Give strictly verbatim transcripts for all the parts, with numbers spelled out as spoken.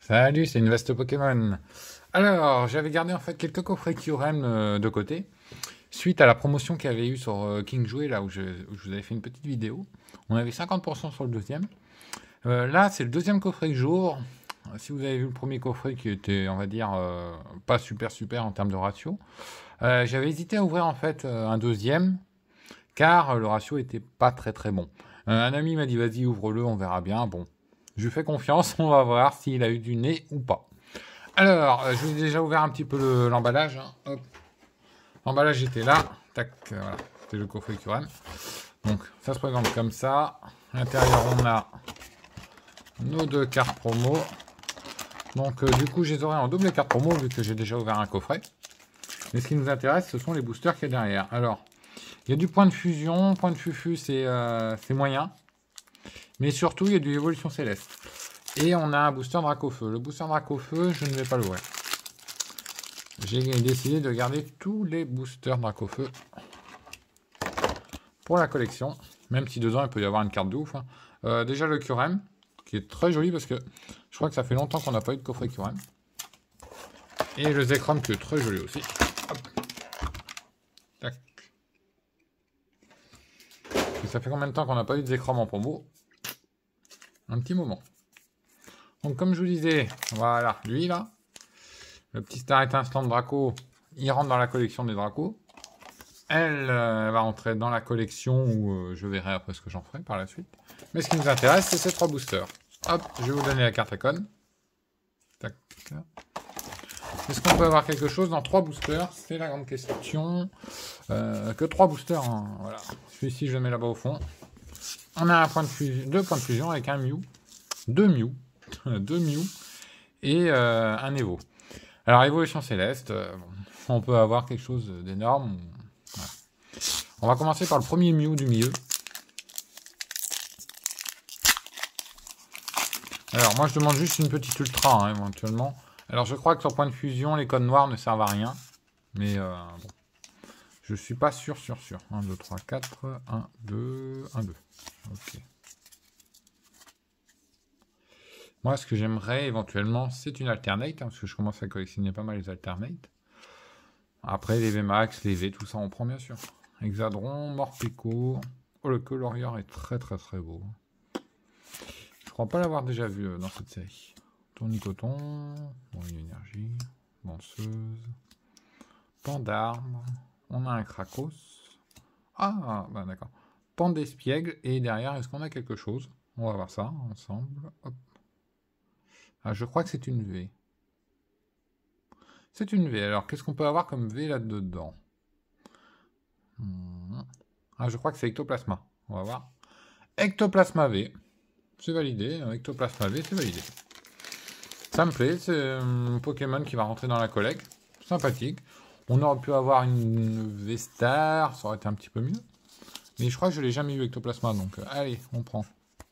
Salut, c'est une vaste Pokémon. Alors, j'avais gardé en fait quelques coffrets Kyurem euh, de côté, suite à la promotion qu'il y avait eu sur euh, King Jouet, là où je, où je vous avais fait une petite vidéo. On avait cinquante pour cent sur le deuxième. Euh, là, c'est le deuxième coffret que j'ouvre. Si vous avez vu le premier coffret qui était, on va dire, euh, pas super super en termes de ratio, euh, j'avais hésité à ouvrir en fait euh, un deuxième, car le ratio était pas très très bon. Euh, un ami m'a dit vas-y ouvre-le, on verra bien. Bon, je lui fais confiance, on va voir s'il a eu du nez ou pas. Alors, euh, je vous ai déjà ouvert un petit peu le- l'emballage. Hein. Hop. L'emballage était là. Tac, euh, voilà. C'était le coffret Kyurem. Donc, ça se présente comme ça. À l'intérieur, on a nos deux cartes promo. Donc, euh, du coup, je les aurai en double carte promo vu que j'ai déjà ouvert un coffret. Mais ce qui nous intéresse, ce sont les boosters qu'il y a derrière. Alors, il y a du point de fusion. Point de fufu, c'est euh, c'est moyen. Mais surtout, il y a du évolution céleste. Et on a un booster Dracofeu. Le booster Dracofeu, je ne vais pas l'ouvrir. J'ai décidé de garder tous les boosters Dracofeu pour la collection. Même si dedans, il peut y avoir une carte de ouf. Hein. Euh, déjà, le Kyurem, qui est très joli parce que je crois que ça fait longtemps qu'on n'a pas eu de coffret Kyurem. Et le Zekrom, qui est très joli aussi. Hop. Tac. Et ça fait combien de temps qu'on n'a pas eu de Zekrom en promo? Un petit moment. Donc, comme je vous disais, voilà, lui là, le petit star étincelant de Draco, il rentre dans la collection des Dracos. Elle euh, va entrer dans la collection où euh, je verrai après ce que j'en ferai par la suite. Mais ce qui nous intéresse, c'est ces trois boosters. Hop, je vais vous donner la carte icône. Tac. Est-ce qu'on peut avoir quelque chose dans trois boosters? C'est la grande question. Euh, que trois boosters. Hein. Voilà. Celui-ci, je le mets là-bas au fond. On a un point de fusion, deux points de fusion avec un Mew. Deux Mew. deux Mew. Et euh, un Evo. Alors, évolution céleste. Euh, bon, on peut avoir quelque chose d'énorme. Voilà. On va commencer par le premier Mew du milieu. Alors, moi, je demande juste une petite ultra, hein, éventuellement. Alors, je crois que sur point de fusion, les codes noirs ne servent à rien. Mais, euh, bon. Je suis pas sûr, sûr, sûr. un, deux, trois, quatre. un, deux, un, deux. Ok. Moi, ce que j'aimerais, éventuellement, c'est une alternate. Hein, parce que je commence à collectionner pas mal les alternates. Après, les V max, les V, tout ça, on prend bien sûr. Hexadron, Morpeko. Oh, le Colorior est très, très, très beau. Je crois pas l'avoir déjà vu euh, dans cette série. Tournicoton, bon, une énergie, danseuse, Pandarme, on a un Krakos. Ah, bah d'accord. Pandespiègle, et derrière, est-ce qu'on a quelque chose? On va voir ça ensemble. Hop. Ah, je crois que c'est une V. C'est une V. Alors, qu'est-ce qu'on peut avoir comme V là-dedans? hmm. Ah, je crois que c'est Ectoplasma. On va voir. Ectoplasma V. C'est validé. Ectoplasma V, c'est validé. Ça me plaît. C'est un Pokémon qui va rentrer dans la collecte. Sympathique. On aurait pu avoir une V-Star. Ça aurait été un petit peu mieux. Mais je crois que je ne l'ai jamais eu Ectoplasma. Donc, euh, allez, on prend.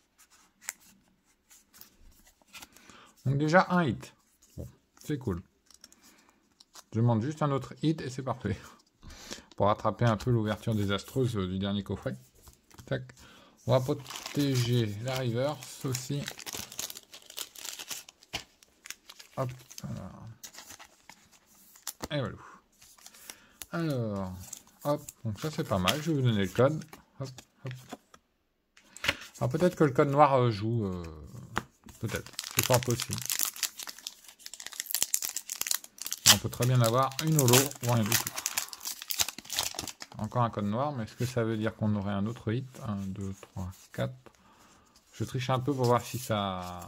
Donc, déjà, un hit. Bon, c'est cool. Je demande juste un autre hit et c'est parfait. Pour rattraper un peu l'ouverture désastreuse du dernier coffret. Tac. On va protéger la reverse aussi. Hop. Alors. Et voilà. Alors. Hop. Donc ça c'est pas mal. Je vais vous donner le code. Hop. Hop. Alors peut-être que le code noir euh, joue. Euh, peut-être. C'est pas impossible. On peut très bien avoir une holo ou rien du tout. Encore un code noir, mais est-ce que ça veut dire qu'on aurait un autre hit? un, deux, trois, quatre. Je triche un peu pour voir si ça...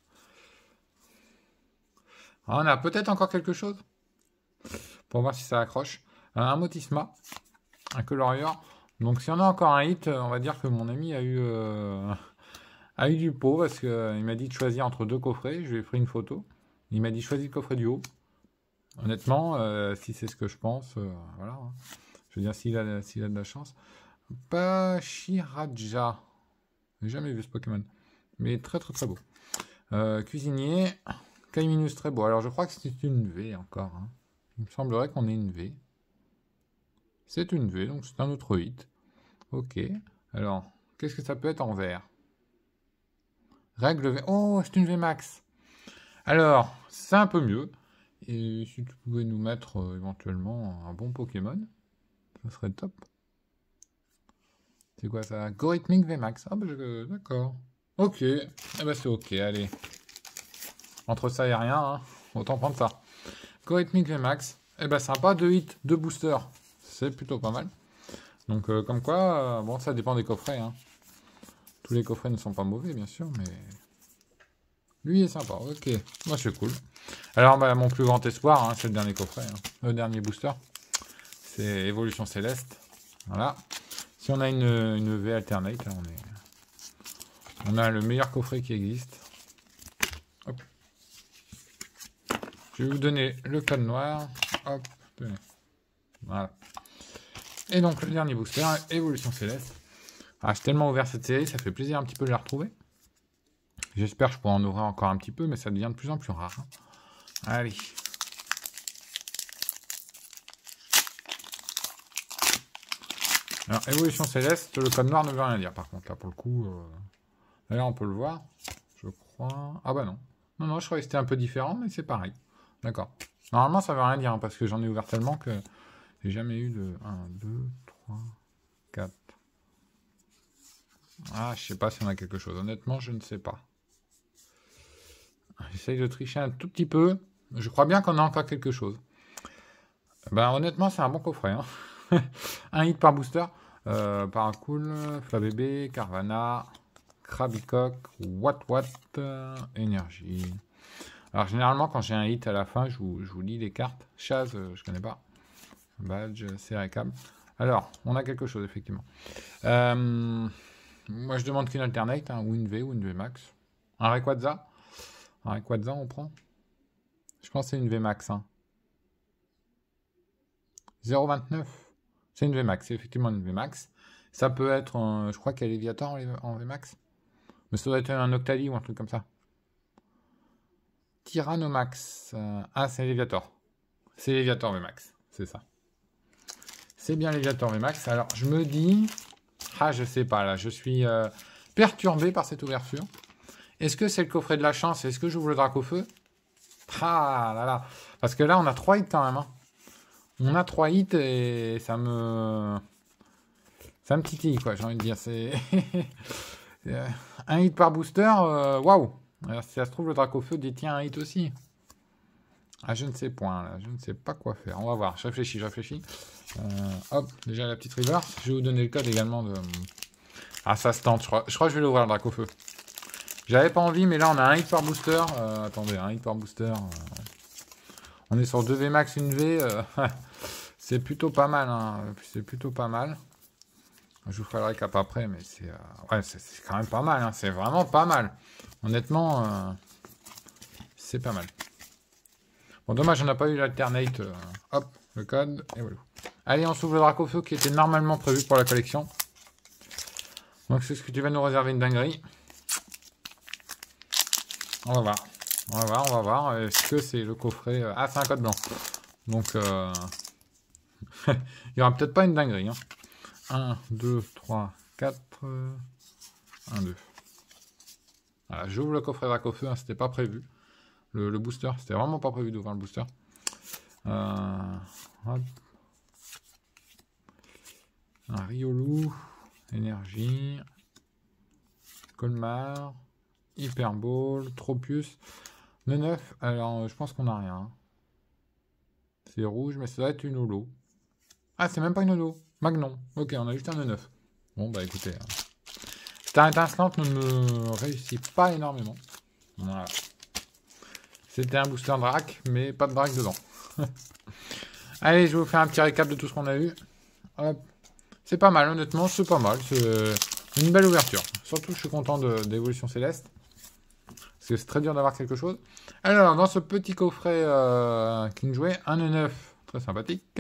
Ah, on a peut-être encore quelque chose. Pour voir si ça accroche. Un Motisma. Un Colorior. Donc si on a encore un hit, on va dire que mon ami a eu, euh, a eu du pot. Parce qu'il euh, m'a dit de choisir entre deux coffrets. Je lui ai pris une photo. Il m'a dit choisis le coffret du haut. Honnêtement, euh, si c'est ce que je pense, euh, voilà. Hein. Je veux dire, s'il a, s'il a de la chance. Pachiraja. J'ai jamais vu ce Pokémon. Mais très très très beau. Euh, cuisinier. Kaiminus très beau. Alors je crois que c'est une V encore. Hein. Il me semblerait qu'on ait une V. C'est une V, donc c'est un autre hit. Ok. Alors, qu'est-ce que ça peut être en vert? Règle V. Oh, c'est une V max. Alors, c'est un peu mieux. Et si tu pouvais nous mettre euh, éventuellement un bon Pokémon, ça serait top. C'est quoi ça? Gorithmic V MAX. Ah bah je... d'accord. Ok. Eh bah c'est ok, allez. Entre ça et rien, hein, autant prendre ça. Gorithmic V MAX. Eh bah sympa, deux hits, deux boosters. C'est plutôt pas mal. Donc euh, comme quoi, euh, bon ça dépend des coffrets. Hein. Tous les coffrets ne sont pas mauvais bien sûr, mais... Lui est sympa, ok. Moi c'est cool. Alors bah, mon plus grand espoir, hein, c'est le dernier coffret. Hein. Le dernier booster. C'est Évolution Céleste. Voilà. Si on a une, une V alternate, là, on est, on a le meilleur coffret qui existe. Hop. Je vais vous donner le code noir. Hop. Tenez. Voilà. Et donc le dernier booster, Évolution Céleste. Ah, j'ai tellement ouvert cette série, ça fait plaisir un petit peu de la retrouver. J'espère que je pourrai en ouvrir encore un petit peu, mais ça devient de plus en plus rare. Hein. Allez. Alors, Évolution Céleste, le code noir ne veut rien dire, par contre, là, pour le coup. Euh... Là, on peut le voir, je crois. Ah bah non. Non, non, je croyais que c'était un peu différent, mais c'est pareil. D'accord. Normalement, ça veut rien dire, hein, parce que j'en ai ouvert tellement que j'ai jamais eu de un, deux, trois, quatre. Ah, je sais pas si on a quelque chose. Honnêtement, je ne sais pas. J'essaye de tricher un tout petit peu. Je crois bien qu'on a encore quelque chose. Ben, honnêtement, c'est un bon coffret. Hein. Un hit par booster. Euh, Paracool, Flabébé, Carvana, Krabicock, Watt Watt, euh, Énergie. Alors, généralement, quand j'ai un hit à la fin, je vous, je vous lis les cartes. Chaz, euh, je connais pas. Badge, Serrecam. Alors, on a quelque chose, effectivement. Euh, moi, je demande qu'une alternate, hein, ou une V, ou une V max. Un Rayquaza. Un Rayquaza, on prend. Je pense que c'est une V max. Hein. zéro virgule vingt-neuf. C'est une V max, c'est effectivement une V max. Ça peut être, un, je crois qu'il y a Léviator en V max. Mais ça doit être un Octali ou un truc comme ça. Tyrannomax. Euh, ah, c'est Léviator. C'est Léviator V max, c'est ça. C'est bien Léviator V max. Alors, je me dis... Ah, je sais pas, là. Je suis euh, perturbé par cette ouverture. Est-ce que c'est le coffret de la chance? Est-ce que j'ouvre le Dracofeu? Ah là là. Parce que là, on a trois hits quand même. Hein. On a trois hits et ça me... Ça me titille, quoi, j'ai envie de dire. C'est un hit par booster, waouh. Wow. Si ça se trouve, le Dracofeu détient un hit aussi. Ah, je ne sais point, là. Je ne sais pas quoi faire. On va voir. Je réfléchis, je réfléchis. Euh, hop, déjà la petite reverse. Je vais vous donner le code également de... Ah, ça se tente. Je crois, je crois que je vais l'ouvrir, le Dracofeu. J'avais pas envie, mais là, on a un hit par booster. Euh, attendez, un hit par booster. Euh... On est sur deux V max, une V. Euh... c'est plutôt pas mal. Hein. C'est plutôt pas mal. Je vous ferai le récap après, mais c'est euh... ouais, c'est quand même pas mal. Hein. C'est vraiment pas mal. Honnêtement, euh... c'est pas mal. Bon, dommage, on n'a pas eu l'alternate. Euh... Hop, le code, et voilà. Allez, on s'ouvre le Dracofeu qui était normalement prévu pour la collection. Donc, c'est ce que tu vas nous réserver une dinguerie. On va voir. On va voir, on va voir. Est-ce que c'est le coffret... Ah, c'est un code blanc. Donc, euh... il n'y aura peut-être pas une dinguerie. Hein. un, deux, trois, quatre... un, deux. Voilà, j'ouvre le coffret Dracofeu, hein, c'était pas prévu. Le, le booster, c'était vraiment pas prévu d'ouvrir le booster. Euh... Hop. Un Riolu, Énergie, Colmar, Hyperball, Tropius, neuf. Alors, je pense qu'on n'a rien. C'est rouge, mais ça doit être une holo. Ah, c'est même pas une holo. Magnon. Ok, on a juste un neuf. Bon, bah écoutez. Hein. Star étincelante ne me réussit pas énormément. Voilà. C'était un booster drac, mais pas de drac dedans. Allez, je vais vous faire un petit récap de tout ce qu'on a eu. Hop. C'est pas mal, honnêtement, c'est pas mal. C'est une belle ouverture. Surtout, je suis content d'Évolution Céleste. Parce que c'est très dur d'avoir quelque chose. Alors, dans ce petit coffret euh, King Jouet, un neuf, très sympathique.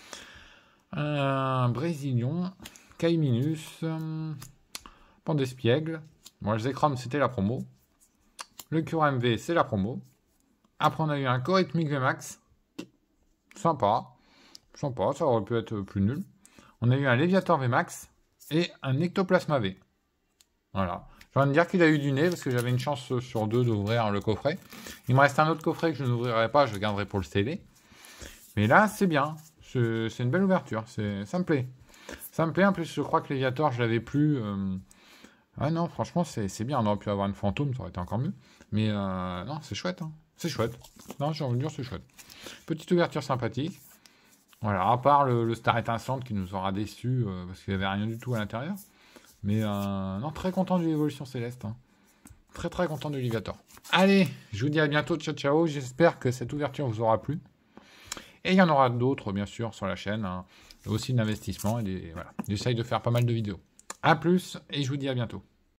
Un Brésilien, Caiminus, euh, Pandespiègle. Bon, le Zekrom, c'était la promo. Le Cure M V, c'est la promo. Après, on a eu un Gorithmic V max. Sympa. Sympa, ça aurait pu être plus nul. On a eu un Léviator V max et un Ectoplasma V. Voilà. J'ai envie de dire qu'il a eu du nez parce que j'avais une chance sur deux d'ouvrir le coffret. Il me reste un autre coffret que je n'ouvrirai pas, je le garderai pour le sceller. Mais là, c'est bien. C'est une belle ouverture. Ça me plaît. Ça me plaît. En plus, je crois que Léviator, je l'avais plus. Euh... Ah non, franchement, c'est bien. On aurait pu avoir une fantôme, ça aurait été encore mieux. Mais euh... non, c'est chouette. Hein. C'est chouette. Non, j'ai envie de dire, c'est chouette. Petite ouverture sympathique. Voilà, à part le, le Star étincelante qui nous aura déçus euh, parce qu'il n'y avait rien du tout à l'intérieur. Mais euh, non, très content de l'évolution céleste. Hein. Très très content de Léviator. Allez, je vous dis à bientôt. Ciao ciao. J'espère que cette ouverture vous aura plu. Et il y en aura d'autres, bien sûr, sur la chaîne. Hein. Aussi d'investissement. Et des, voilà. J'essaye de faire pas mal de vidéos. A plus et je vous dis à bientôt.